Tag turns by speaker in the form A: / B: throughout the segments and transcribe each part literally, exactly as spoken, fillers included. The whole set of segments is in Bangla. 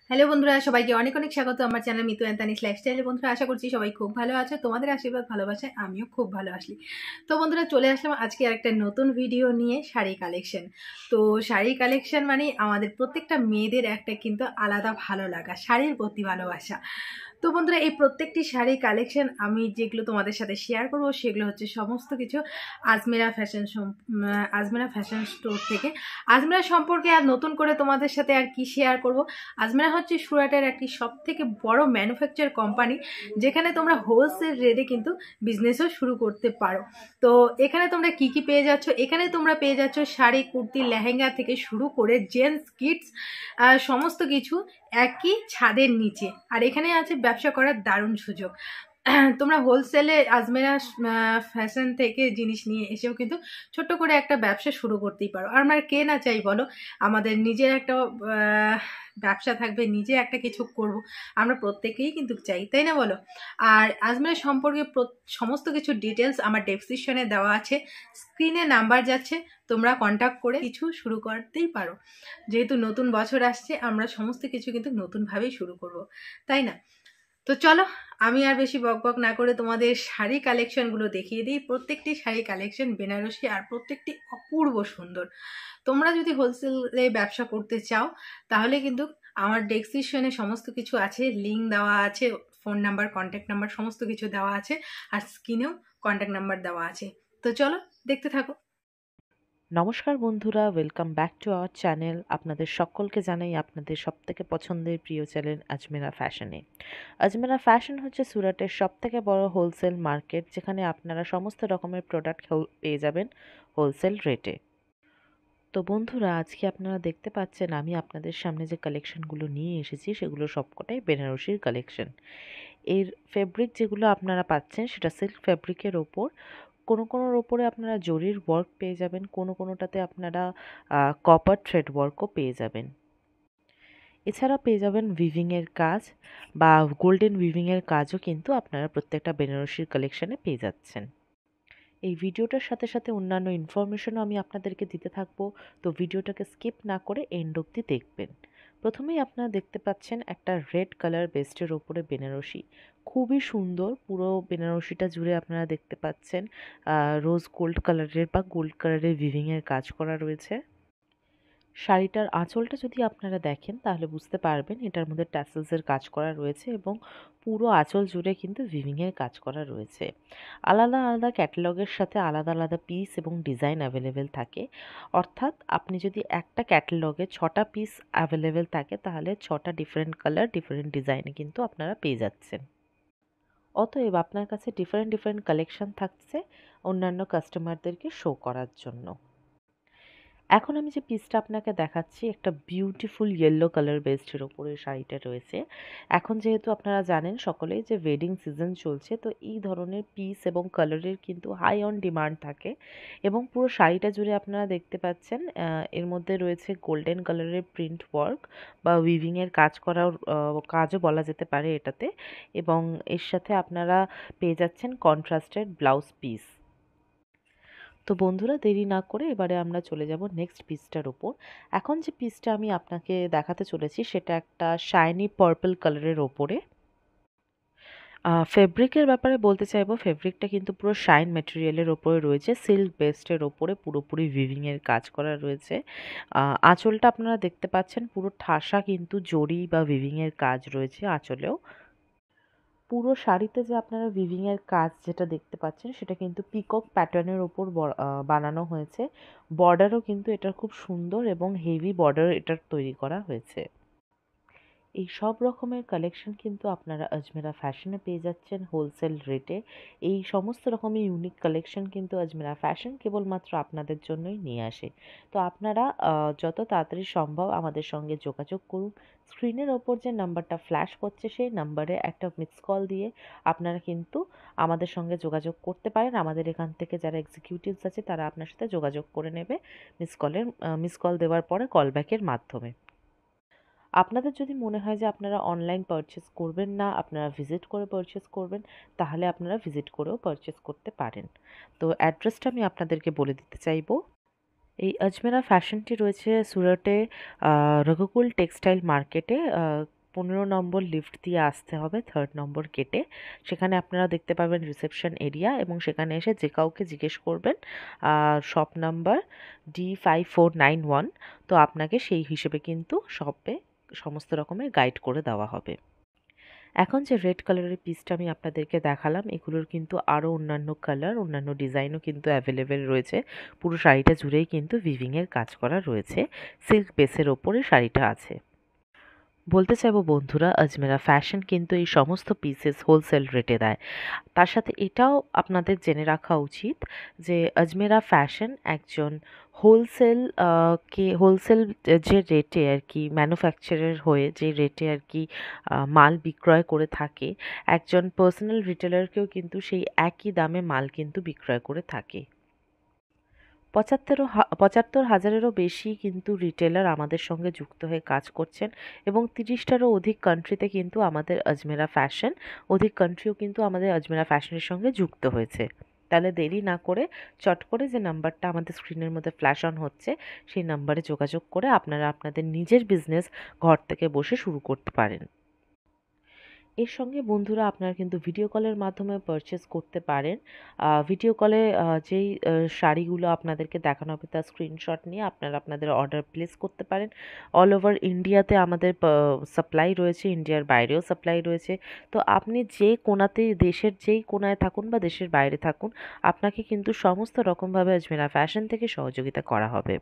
A: হ্যালো বন্ধুরা, সবাইকে অনেক অনেক স্বাগত আমার চ্যানেল মিতু অ্যান্ড তানিস লাইফস্টাইলে। বন্ধুরা, আশা করছি সবাই খুব ভালো আছে। তোমাদের আশীর্বাদ ভালোবাসায় আমিও খুব ভালো আসি। তো বন্ধুরা, চলে আসলাম আজকে একটা নতুন ভিডিও নিয়ে, শাড়ি কালেকশন। তো শাড়ি কালেকশন মানে আমাদের প্রত্যেকটা মেয়েদের একটা কিন্তু আলাদা ভালো লাগা, শাড়ির প্রতি ভালোবাসা। তো বন্ধুরা, এই প্রত্যেকটি শাড়ি কালেকশন আমি যেগুলো তোমাদের সাথে শেয়ার করবো সেগুলো হচ্ছে সমস্ত কিছু Ajmera fashion Ajmera fashion store থেকে। আজমেরা সম্পর্কে আর নতুন করে তোমাদের সাথে আর কি শেয়ার করব। আজমেরা হচ্ছে সুরাটের একটি সব থেকে বড় ম্যানুফ্যাকচার কোম্পানি, যেখানে তোমরা হোলসেল রেটে কিন্তু বিজনেসও শুরু করতে পারো। তো এখানে তোমরা কি কি পেয়ে যাচ্ছ, এখানে তোমরা পেয়ে যাচ্ছ শাড়ি, কুর্তি, লেহেঙ্গা থেকে শুরু করে জেন্টস কিডস সমস্ত কিছু একই ছাদের নিচে। আর এখানে আছে ব্যবসা করার দারুণ সুযোগ। তোমরা হোলসেলে আজমেরা ফ্যাশন থেকে জিনিস নিয়ে এসেও কিন্তু ছোট্ট করে একটা ব্যবসা শুরু করতেই পারো। আর আমরা কে না চাই বলো, আমাদের নিজের একটা ব্যবসা থাকবে, নিজে একটা কিছু করব, আমরা প্রত্যেকেই কিন্তু চাই, তাই না বলো? আর আজমেরা সম্পর্কে সমস্ত কিছু ডিটেলস আমার ডেসক্রিপশনে দেওয়া আছে, স্ক্রিনে নাম্বার যাচ্ছে, তোমরা কন্ট্যাক্ট করে কিছু শুরু করতেই পারো। যেহেতু নতুন বছর আসছে, আমরা সমস্ত কিছু কিন্তু নতুনভাবেই শুরু করব, তাই না? তো চলো, আমি আর বেশি বক বক না করে তোমাদের শাড়ি কালেকশনগুলো দেখিয়ে দিই। প্রত্যেকটি শাড়ি কালেকশন বেনারসি আর প্রত্যেকটি অপূর্ব সুন্দর। তোমরা যদি হোলসেলে ব্যবসা করতে চাও তাহলে কিন্তু আমার ডেসক্রিপশনে সমস্ত কিছু আছে, লিঙ্ক দেওয়া আছে, ফোন নাম্বার, কন্ট্যাক্ট নাম্বার সমস্ত কিছু দেওয়া আছে, আর স্ক্রিনেও কন্ট্যাক্ট নাম্বার দেওয়া আছে। তো চলো দেখতে থাকো।
B: নমস্কার বন্ধুরা, welcome back to our channel. আপনাদের সকলকে জানাই আপনাদের সবথেকে পছন্দের প্রিয় চ্যানেল আজমেরা ফ্যাশনে। আজমেরা ফ্যাশন হচ্ছে সুরাটের সবথেকে বড় হোলসেল মার্কেট, যেখানে আপনারা সমস্ত রকমের প্রোডাক্ট পেয়ে যাবেন হোলসেল রেটে। তো বন্ধুরা, আজকে আপনারা দেখতে পাচ্ছেন আমি আপনাদের সামনে যে কালেকশনগুলো নিয়ে এসেছি সেগুলো সবকটাই বেনারসির কালেকশন। এর ফেব্রিক যেগুলো আপনারা পাচ্ছেন সেটা সিল্ক ফেব্রিকের ওপর, কোনো কোনোর ওপরে আপনারা জরির ওয়ার্ক পেয়ে যাবেন, কোনো কোনোটাতে আপনারা কপার থ্রেড ওয়ার্কও পেয়ে যাবেন। এছাড়া পেয়ে যাবেন উইভিংয়ের কাজ বা গোল্ডেন উইভিংয়ের কাজও কিন্তু আপনারা প্রত্যেকটা বেনারসির কালেকশনে পেয়ে যাচ্ছেন। এই ভিডিওটার সাথে সাথে অন্যান্য ইনফরমেশনও আমি আপনাদেরকে দিতে থাকবো, তো ভিডিওটাকে স্কিপ না করে এন্ড অবধি দেখবেন। প্রথমেই আপনারা দেখতে পাচ্ছেন একটা রেড কালার বেস্টের ওপরে বেনারসি, খুবই সুন্দর। পুরো বেনারসিটা জুড়ে আপনারা দেখতে পাচ্ছেন রোজ গোল্ড কালারের বা গোল্ড কালারের উইভিংয়ের কাজ করা রয়েছে। শাড়িটার আঁচলটা যদি আপনারা দেখেন তাহলে বুঝতে পারবেন এটার মধ্যে ট্যাসেলসের কাজ করা রয়েছে এবং পুরো আঁচল জুড়ে কিন্তু উইভিংয়ের কাজ করা রয়েছে। আলাদা আলাদা ক্যাটালগের সাথে আলাদা আলাদা পিস এবং ডিজাইন অ্যাভেলেবেল থাকে, অর্থাৎ আপনি যদি একটা ক্যাটালগে ছটা পিস অ্যাভেলেবেল থাকে তাহলে ছটা ডিফারেন্ট কালার ডিফারেন্ট ডিজাইনে কিন্তু আপনারা পেয়ে যাচ্ছেন। অতএব আপনার কাছে ডিফারেন্ট ডিফারেন্ট কালেকশন থাকছে অন্যান্য কাস্টমারদেরকে শো করার জন্য। এখন আমি যে পিসটা আপনাকে দেখাচ্ছি একটা বিউটিফুল ইয়েলো কালার বেস্টের ওপরে শাড়িটা রয়েছে। এখন যেহেতু আপনারা জানেন সকলেই যে ওয়েডিং সিজন চলছে, তো এই ধরনের পিস এবং কালারের কিন্তু হাই অন ডিমান্ড থাকে এবং পুরো শাড়িটা জুড়ে আপনারা দেখতে পাচ্ছেন এর মধ্যে রয়েছে গোল্ডেন কালারের প্রিন্ট ওয়ার্ক বা উইভিংয়ের কাজ করার কাজও বলা যেতে পারে এটাতে, এবং এর সাথে আপনারা পেয়ে যাচ্ছেন কন্ট্রাস্টেড ব্লাউজ পিস। তো বন্ধুরা, দেরি না করে এবারে আমরা চলে যাব নেক্সট পিসটার ওপর। এখন যে পিসটা আমি আপনাকে দেখাতে চলেছি সেটা একটা শাইনি পার্পল কালারের ওপরে। ফেব্রিকের ব্যাপারে বলতে চাইবো, ফেব্রিকটা কিন্তু পুরো শাইন ম্যাটেরিয়ালের ওপরে রয়েছে, সিল্ক বেস্টের ওপরে পুরোপুরি উইভিংয়ের কাজ করা রয়েছে। আঁচলটা আপনারা দেখতে পাচ্ছেন পুরো ঠাসা কিন্তু জরি বা উইভিংয়ের কাজ রয়েছে আঁচলেও। পুরো শাড়িতে যে আপনারা উইভিংয়ের কাজ যেটা দেখতে পাচ্ছেন সেটা কিন্তু পিকক প্যাটার্নের ওপর বানানো হয়েছে। বর্ডারও কিন্তু এটা খুব সুন্দর এবং হেভি বর্ডার এটার তৈরি করা হয়েছে। এই সব রকমের কালেকশন কিন্তু আপনারা আজমেরা ফ্যাশনে পেয়ে যাচ্ছেন হোলসেল রেটে। এই সমস্ত রকমের ইউনিক কালেকশন কিন্তু আজমেরা ফ্যাশন কেবলমাত্র আপনাদের জন্যই নিয়ে আসে। তো আপনারা যত তাড়াতাড়ি সম্ভব আমাদের সঙ্গে যোগাযোগ করুন। স্ক্রিনের ওপর যে নাম্বারটা ফ্ল্যাশ করছে সেই নাম্বারে একটা মিস কল দিয়ে আপনারা কিন্তু আমাদের সঙ্গে যোগাযোগ করতে পারেন। আমাদের এখান থেকে যারা এক্সিকিউটিভস আছে তারা আপনার সাথে যোগাযোগ করে নেবে মিস কলের মিস কল দেওয়ার পরে কলব্যাকের মাধ্যমে। আপনাদের যদি মনে হয় যে আপনারা অনলাইন পারচেস করবেন না, আপনারা ভিজিট করে পারচেস করবেন, তাহলে আপনারা ভিজিট করেও পারচেস করতে পারেন। তো অ্যাড্রেসটা আমি আপনাদেরকে বলে দিতে চাইবো। এই আজমেরা ফ্যাশনটি রয়েছে সুরাটে রঘুকুল টেক্সটাইল মার্কেটে, পনেরো নম্বর লিফট দিয়ে আসতে হবে থার্ড নম্বর গেটে। সেখানে আপনারা দেখতে পাবেন রিসেপশন এরিয়া, এবং সেখানে এসে যে কাউকে জিজ্ঞেস করবেন shop number D five four nine one, তো আপনাকে সেই হিসেবে কিন্তু শপে সমস্ত রকমের গাইড করে দেওয়া হবে। এখন যে রেড কালারের পিসটা আমি আপনাদেরকে দেখালাম, এগুলোর কিন্তু আরও অন্যান্য কালার, অন্যান্য ডিজাইনও কিন্তু অ্যাভেলেবেল রয়েছে। পুরো শাড়িটা জুড়েই কিন্তু উইভিংয়ের কাজ করা রয়েছে, সিল্ক বেসের ওপরে শাড়িটা আছে। বলতে চাইবো বন্ধুরা, আজমেরা ফ্যাশন কিন্তু এই সমস্ত পিসেস হোলসেল রেটে দেয়। তার সাথে এটাও আপনাদের জেনে রাখা উচিত যে আজমেরা ফ্যাশন একজন হোলসেল কে হোলসেল যে রেটে আর কি ম্যানুফ্যাকচারার হয়ে যে রেটে আর কি মাল বিক্রয় করে থাকে, একজন পার্সোনাল রিটেলারকেও কিন্তু সেই একই দামে মাল কিন্তু বিক্রয় করে থাকে। পঁচাত্তর পঁচাত্তর হাজারেরও বেশি কিন্তু রিটেলার আমাদের সঙ্গে যুক্ত হয়ে কাজ করছেন, এবং তিরিশটারও অধিক কান্ট্রিতে কিন্তু আমাদের আজমেরা ফ্যাশন অধিক কান্ট্রিও কিন্তু আমাদের আজমেরা ফ্যাশনের সঙ্গে যুক্ত হয়েছে। তাহলে দেরি না করে চট করে যে নাম্বারটা আমাদের স্ক্রিনের মধ্যে ফ্ল্যাশ অন হচ্ছে, সেই নাম্বারে যোগাযোগ করে আপনারা আপনাদের নিজের বিজনেস ঘর থেকে বসে শুরু করতে পারেন। এর সঙ্গে বন্ধুরা আপনারা কিন্তু ভিডিও কলের মাধ্যমে পারচেস করতে পারেন। ভিডিও কলে যেই শাড়িগুলো আপনাদেরকে দেখানো হবে তার স্ক্রিনশট নিয়ে আপনারা আপনাদের অর্ডার প্লেস করতে পারেন। অল ওভার ইন্ডিয়াতে আমাদের সাপ্লাই রয়েছে, ইন্ডিয়ার বাইরেও সাপ্লাই রয়েছে। তো আপনি যে কোনাতে, দেশের যেই কোনায় থাকুন বা দেশের বাইরে থাকুন, আপনাকে কিন্তু সমস্ত রকমভাবে আজমেরা ফ্যাশন থেকে সহযোগিতা করা হবে।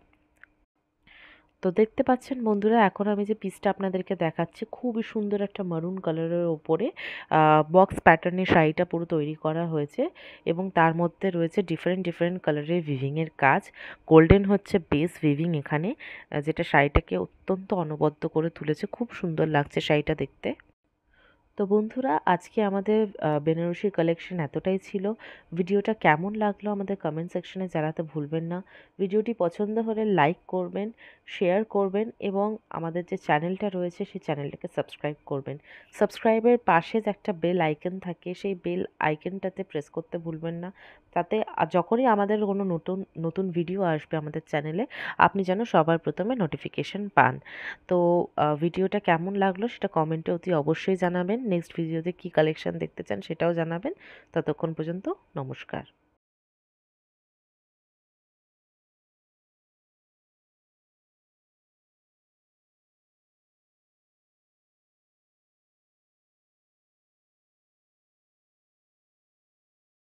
B: তো দেখতে পাচ্ছেন বন্ধুরা, এখন আমি যে পিসটা আপনাদেরকে দেখাচ্ছি, খুবই সুন্দর একটা মারুন কালারের ওপরে বক্স প্যাটার্নের শাড়িটা পুরো তৈরি করা হয়েছে, এবং তার মধ্যে রয়েছে ডিফারেন্ট ডিফারেন্ট কালারের উইভিংয়ের কাজ। গোল্ডেন হচ্ছে বেস উইভিং এখানে, যেটা শাড়িটাকে অত্যন্ত অনবদ্য করে তুলেছে। খুব সুন্দর লাগছে শাড়িটা দেখতে। তো বন্ধুরা, আজকে আমাদের বেনারসি কালেকশন এতটাই ছিল। ভিডিওটা কেমন লাগলো আমাদের কমেন্ট সেকশনে জানাতে ভুলবেন না। ভিডিওটি পছন্দ হলে লাইক করবেন, শেয়ার করবেন, এবং আমাদের যে চ্যানেলটা রয়েছে সেই চ্যানেলটাকে সাবস্ক্রাইব করবেন। সাবস্ক্রাইবের পাশে যে একটা বেল আইকন থাকে, সেই বেল আইকনটাতে প্রেস করতে ভুলবেন না, তাতে যখনই আমাদের কোনো নতুন নতুন ভিডিও আসবে আমাদের চ্যানেলে, আপনি যেন সবার প্রথমে নোটিফিকেশন পান। তো ভিডিওটা কেমন লাগলো সেটা কমেন্টে অতি অবশ্যই জানাবেন। নেক্সট ভিডিওতে কী কালেকশন দেখতে চান সেটাও জানাবেন। ততক্ষণ পর্যন্ত নমস্কার।